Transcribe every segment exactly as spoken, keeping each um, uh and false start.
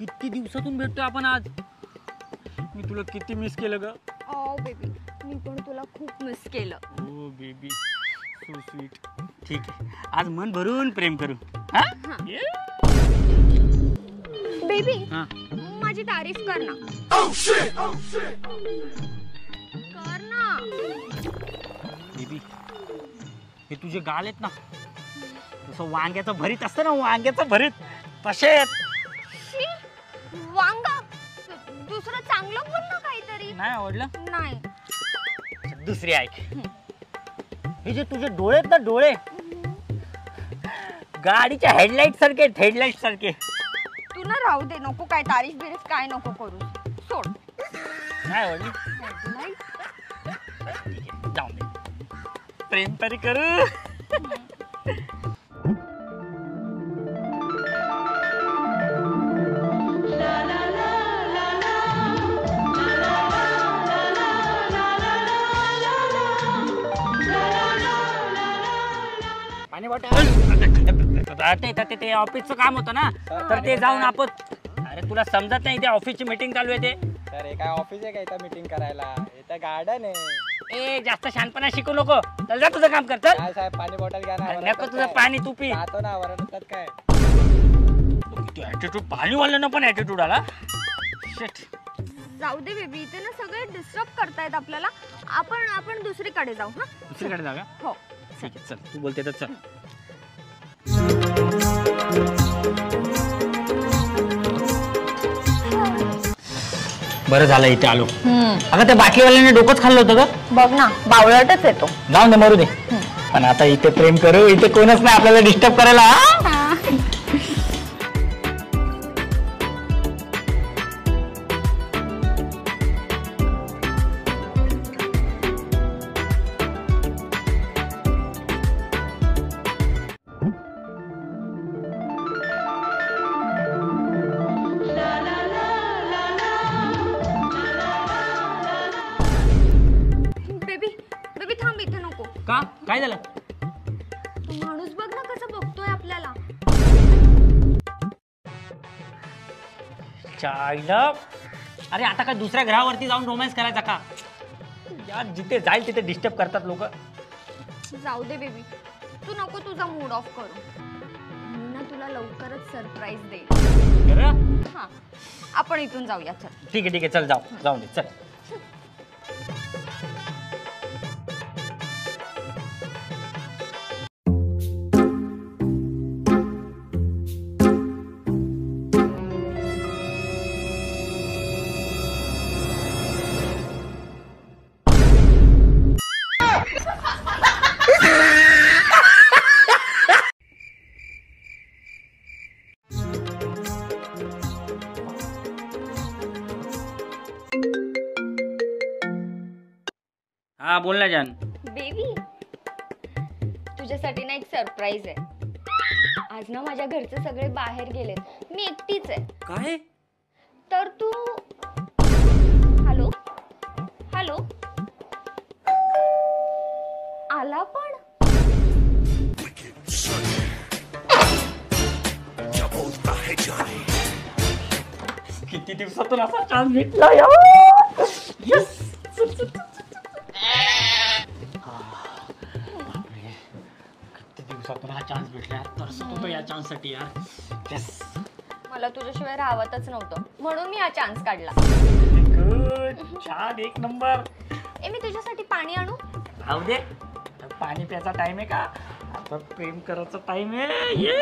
किती दिवसातून भेटतोय आपण आज. मी तुला किती मिस केलं ग. ओ बेबी, मी पण तुला खूप मिस केलं. Oh baby, so sweet. ठीक आहे, आज मन भरून प्रेम करू. हा बेबी, हा माझी तारीफ कर ना. कर ना बेबी. हे तुझे गाल आहेत ना, तसं वांग्याचं भरीत असतं ना, वांग्याचं भरीत तसे आहेत. वांगा, दुसरं चांगलं बोल ना काहीतरी. नाही आवडलं? नाही. दुसरी ऐक. हे जे तुझे डोळे आहेत ना, डोळे गाडीच्या हेडलाईट सारखे, हेडलाईट सारखे. तू ना राहू दे, नको काय तारीफ बिरीफ काय नको करू, सोड. नाही आवडली? जाऊन दे, प्रेम तरी करू. पाणी बॉटल. ते ऑफिसचं काम होतं ना, तर ते जाऊन आपण. अरे तुला समजत नाही, ते ऑफिसची मीटिंग चालू आहे ते. तर हे काय ऑफिस आहे का इथं मीटिंग करायला? इथं गार्डन आहे. ए जास्त शहाणपणा शिकू नको, चल जा तुझं काम कर. चल. काय साहेब, पाणी बॉटल घ्या ना. नको तुझं पाणी तू पी. जातो ना, वरडतात काय. ऍटिट्यूड, पाणी वाढलं पण ऍटिट्यूड आला. शिट. जाऊ दे बेबी, इथे ना सगळे डिस्टर्ब करतायत आपल्याला. आपण आपण दुसरीकडे जाऊ. हा, दुसरीकडे जाऊया. हो ठीक आहे, चल. तू बोलते तर चल. बरं झालं इथे आलो. अगं त्या बाटलीवाल्याने डोकंच खाल्लं होतं ग. बघ ना, बावळटच येतो. जाऊन दे, मरू दे. पण आता इथे प्रेम करू, इथे कोणच नाही आपल्याला डिस्टर्ब करायला. का काय झालं? तो माणूस बघ ना कसं बघतोय आपल्याला. चायला. अरे आता काय दुसऱ्या ग्रहावरती जाऊन रोमॅन्स करायचा का यार? जिथे जाईल तिथे डिस्टर्ब करतात लोक. जाऊ दे बेबी, तू नको तुझा मूड ऑफ करू. मी ना तुला लवकरच सरप्राईज देईल. हा, आपण इथून जाऊया. चल. ठीक आहे ठीक आहे, चल जाऊ. जाऊ दे, चल. हा बोल ना जान. बेबी, तुझ्यासाठी ना एक सरप्राईज आहे. आज ना माझ्या घरचे सगळे बाहेर गेलेत, मी एकटीच आहे. काय? तर तू हॅलो हॅलो आला पण. किती दिवसातून असा चान्स भेटला यार. यस. किती दिवसातून हा चान्स भेटला. तरसत होतो या चान्स साठी यार. यस. मला तुझ्याशिवाय राहवतच नव्हतं, म्हणून मी हा चान्स काढला. गुड, छान, एक नंबर. ए, मी तुझ्यासाठी पाणी आणू? राहू दे, पाणी प्यायचा टाइम आहे का? आता प्रेम करायचा टाइम आहे. ये.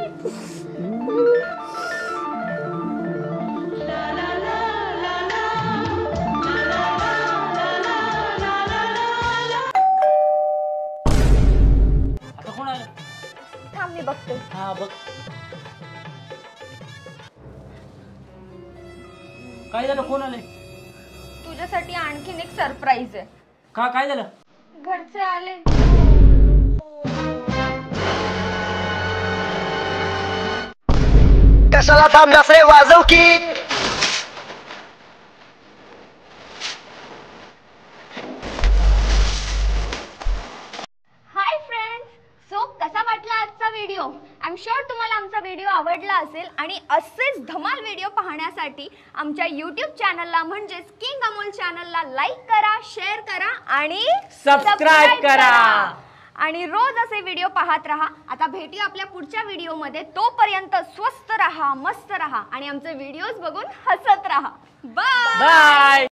आता कोण आलं? थांब, मी बघते. हा बघ. काय झालं? कोण आले? तुझ्यासाठी आणखीन एक सरप्राईज आहे. का काय झालं? घरचे आले. कशाला थांबलास रे, वाजव की. हाय फ्रेंड्स, सो कसा वाटला आजचा व्हिडिओ? आय एम शुअर तुम्हाला आमचा व्हिडिओ आवडला असेल आणि असेच असेच धमाल व्हिडिओ पाहण्यासाठी आमच्या यूट्यूब चॅनलला म्हणजेच किंग अमोल चॅनलला लाईक करा, शेअर करा आणि सबस्क्राईब करा आणि रोज असे व्हिडिओ पाहत राहा. आता भेटूया आपल्या पुढच्या व्हिडिओमध्ये. तोपर्यंत स्वस्त राहा, मस्त राहा आणि आमचे व्हिडिओज बघून हसत राहा. बाय. बाय.